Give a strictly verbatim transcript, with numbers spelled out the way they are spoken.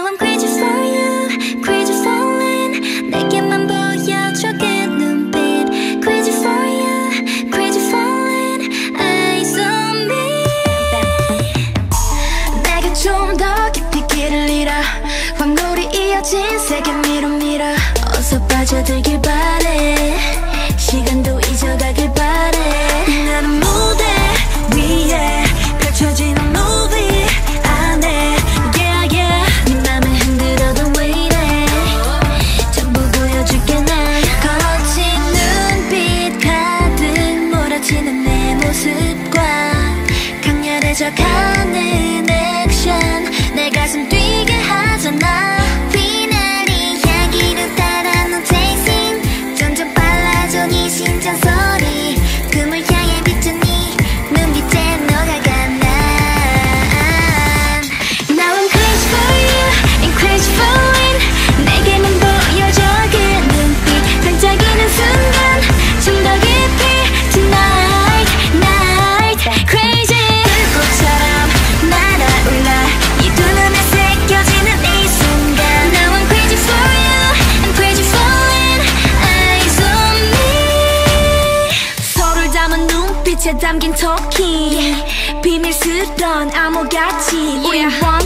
I'm crazy for you, crazy falling. 내게만 보여줘 그 눈빛. Crazy for you, crazy falling. Eyes on me. 내게 좀 더 깊이 길을 잃어. 광물이 이어진 세계 밀어 밀어. 어서 빠져들길 바래. 시간도 잊어가길 바래. 나는 무대 위에 펼쳐지는 movie 안에 yeah yeah. 네 맘을 흔들어도 왜 이래. 전부 보여줄게 난. 거친 눈빛 가득 몰아치는 내 모습과 강렬해져가는 액션 내 가슴 뛰게 하잖아. 휘날리 향기를 따라 너 chasing. 점점 빨라져 네 심장 소리. 금을 향해 비춘 네 눈빛에 녹아가 난. Now I'm crazy for you and crazy falling. 내게만 보여줘 그 눈빛. 반짝이는 순간 좀 더 깊이 tonight night. Crazy 불꽃처럼 날아올라 이 두 눈에 새겨지는 이 순간. Now I'm crazy for you and crazy falling. Eyes on me. 서로를 담은 눈빛에 담긴 토킹. 비밀스런 암호같이 우린 one